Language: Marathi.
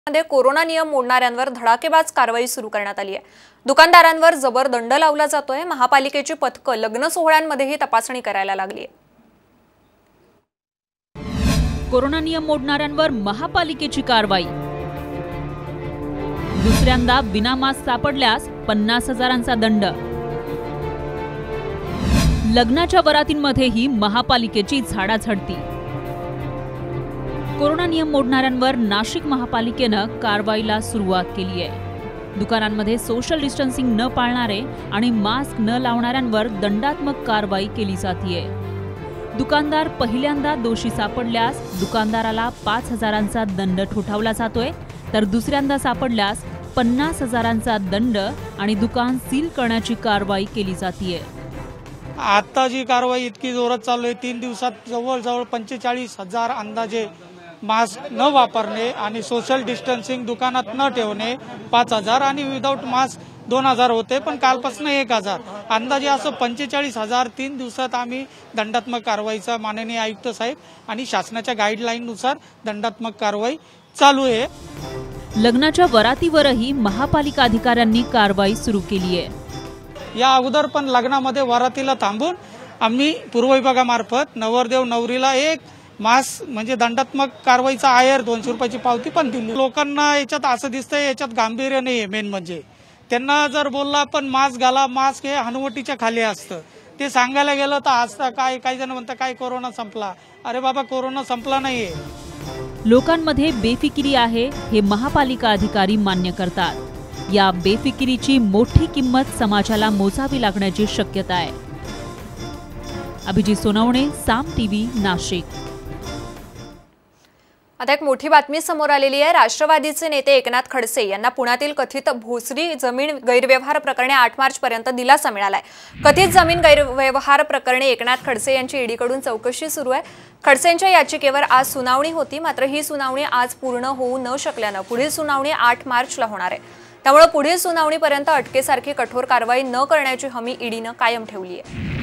मध्ये कोरोना नियम मोडणाऱ्यांवर धडाकेबाज कारवाई सुरू करण्यात आली आहे। दुकानदारांवर जबर दंड लावला जातोय। महापालिकेची पथकं लग्न सोहळ्यांमध्येही तपासणी करायला लागली आहे। कोरोना नियम मोडणाऱ्यांवर महापालिकेची कारवाई। दुसऱ्यांदा बिना मास्क सापडल्यास 50,000चा दंड। लग्नाच्या वरातींमध्येही महापालिकेची झाडाझडती। कोरोना नियम मोडणाऱ्यांवर नाशिक महापालिकेनं कारवाईला सुरुवात केली आहे। दुकानांमध्ये सोशल डिस्टन्सिंग न पाळणारे आणि मास्क न लावणाऱ्यांवर दंडात्मक कारवाई केली जातीये। दुकानदार पहिल्यांदा दोषी सापडल्यास दुकानदाराला 5,000चा दंड ठोठावला जातोय, तर दुसऱ्यांदा सापडल्यास 50,000चा दंड आणि दुकान सील करण्याची कारवाई केली जातीये। आता जी कारवाई इतकी जोरात चालू आहे, 3 दिवसात जवळजवळ 45,000 अंदाजे मास्क न वापरणे आणि सोशल डिस्टन्सिंग दुकानात न ठेवणे 5,000 आणि विदाऊट मास्क 2,000 होते, पण कालपासून 1,000 अंदाजे असं 45,000 3 दिवसात आम्ही दंडात्मक कारवाईचा माननीय आयुक्त साहेब आणि शासनाच्या गाईडलाईन नुसार दंडात्मक कारवाई चालू आहे। लग्नाच्या वरातीवरही महापालिका अधिकाऱ्यांनी कारवाई सुरू केली आहे। या अगोदर पण लग्नामध्ये वरातीला थांबून आम्ही पूर्व विभागामार्फत नवरदेव नवरीला एक मास्क म्हणजे दंडात्मक कारवाईचा आयर 200 रुपयाची पावती पण दिली। लोकांना याच्यात असं दिसतंय याच्यात गांभीर्य नाहीये। मेन म्हणजे त्यांना जर बोलला पण मास्क घाला, मास्क हे हनुवटीच्या खाली असतं, ते सांगायला गेलं तर असतं काय, काही जण म्हणतात काय कोरोना संपला। अरे बाबा, कोरोना संपला नाहीये। लोकांमध्ये बेफिकिरी आहे हे महापालिका अधिकारी मान्य करतात। या बेफिकिरीची मोठी किंमत समाजाला मोजावी लागण्याची शक्यता आहे। अभिजित सोनवणे, साम टीव्ही, नाशिक। आता एक मोठी बातमी समोर आलेली आहे। राष्ट्रवादीचे नेते एकनाथ खडसे यांना पुण्यातील कथित भोसरी जमीन गैरव्यवहार प्रकरणी 8 मार्च पर्यंत दिलासा मिळालाय। कथित जमीन गैरव्यवहार प्रकरणी एकनाथ खडसे यांची ईडीकडून चौकशी सुरू आहे। खडसेंच्या याचिकेवर आज सुनावणी होती, मात्र ही सुनावणी आज पूर्ण होऊ न शकल्यानं पुढील सुनावणी 8 मार्चला होणार आहे। त्यामुळे पुढील सुनावणीपर्यंत अटकेसारखी कठोर कारवाई न करण्याची हमी ईडीनं कायम ठेवली आहे।